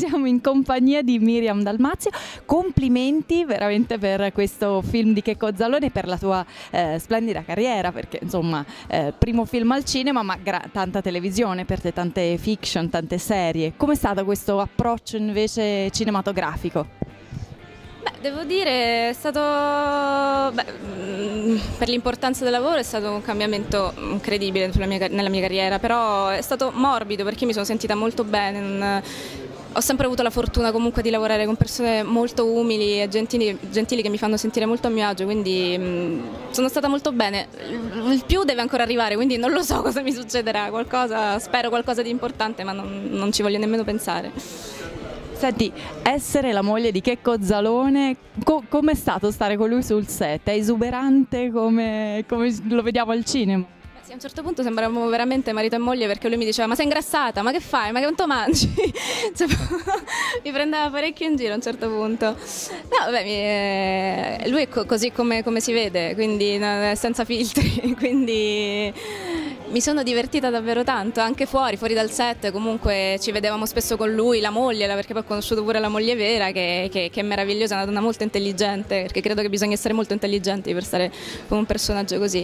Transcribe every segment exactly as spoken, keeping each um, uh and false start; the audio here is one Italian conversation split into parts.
siamo in compagnia di Miriam Dalmazio. Complimenti veramente per questo film di Checco Zalone e per la tua eh, splendida carriera, perché insomma eh, primo film al cinema ma tanta televisione per te, tante fiction, tante serie. Com'è stato questo approccio invece cinematografico? Beh, devo dire, è stato, beh, per l'importanza del lavoro è stato un cambiamento incredibile sulla mia, nella mia carriera, però è stato morbido perché mi sono sentita molto bene. Non, ho sempre avuto la fortuna comunque di lavorare con persone molto umili e gentili, gentili che mi fanno sentire molto a mio agio, quindi mh, sono stata molto bene. Il più deve ancora arrivare, quindi non lo so cosa mi succederà, qualcosa, spero qualcosa di importante, ma non, non ci voglio nemmeno pensare. Senti, essere la moglie di Checco Zalone, co com'è stato stare con lui sul set? È esuberante come, come lo vediamo al cinema? Beh, sì, a un certo punto sembravamo veramente marito e moglie, perché lui mi diceva: ma sei ingrassata, ma che fai, ma che quanto mangi? Cioè, mi prendeva parecchio in giro a un certo punto. No, vabbè, mi, eh, lui è co così come, come si vede, quindi no, senza filtri, quindi mi sono divertita davvero tanto, anche fuori, fuori dal set. Comunque ci vedevamo spesso con lui, la moglie, perché poi ho conosciuto pure la moglie vera, che, che, che è meravigliosa, è una donna molto intelligente, perché credo che bisogna essere molto intelligenti per stare con un personaggio così.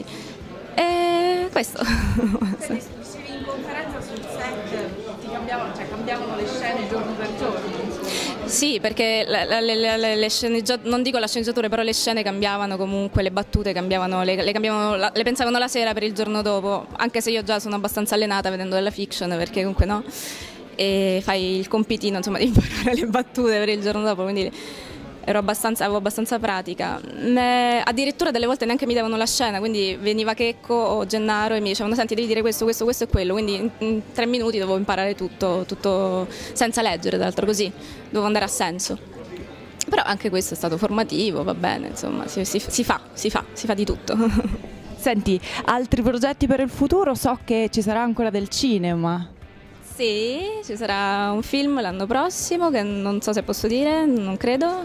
E questo. Quindi uscivi in conferenza sul set, ti cambiavano, cioè cambiavano le scene giorno per giorno? Sì, perché le, le, le, le sceneggiature, non dico la sceneggiatura, però le scene cambiavano comunque, le battute cambiavano, le, le, cambiavano, le pensavano la sera per il giorno dopo, anche se io già sono abbastanza allenata vedendo della fiction, perché comunque no, e fai il compitino, insomma, di imparare le battute per il giorno dopo, quindi ero abbastanza, avevo abbastanza pratica. Me, addirittura delle volte neanche mi davano la scena, quindi veniva Checco o Gennaro e mi dicevano: senti, devi dire questo, questo, questo e quello, quindi in, in tre minuti dovevo imparare tutto, tutto senza leggere, tra l'altro, così, dovevo andare a senso. Però anche questo è stato formativo, va bene, insomma, si, si, si fa, si fa, si fa di tutto. Senti, altri progetti per il futuro? So che ci sarà ancora del cinema. Sì, ci sarà un film l'anno prossimo che non so se posso dire, non credo,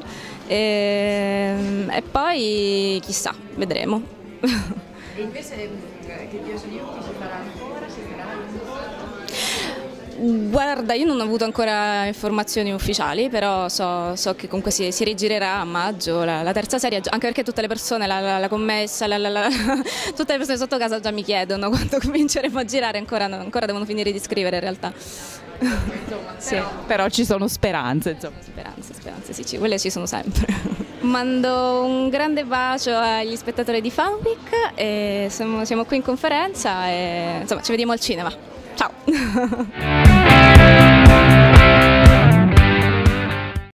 e, e poi chissà, vedremo. E invece che Dieci minuti ci farà ancora? Ci farà Guarda, io non ho avuto ancora informazioni ufficiali, però so, so che comunque si, si rigirerà a maggio la, la terza serie, anche perché tutte le persone, la, la, la commessa, la, la, la, tutte le persone sotto casa già mi chiedono quando cominceremo a girare, ancora, ancora devono finire di scrivere in realtà. Insomma, sì. però, però ci sono speranze, insomma. Speranze, speranze, sì, quelle ci sono sempre. Mando un grande bacio agli spettatori di Fan Week e siamo, siamo qui in conferenza e insomma ci vediamo al cinema. Ciao!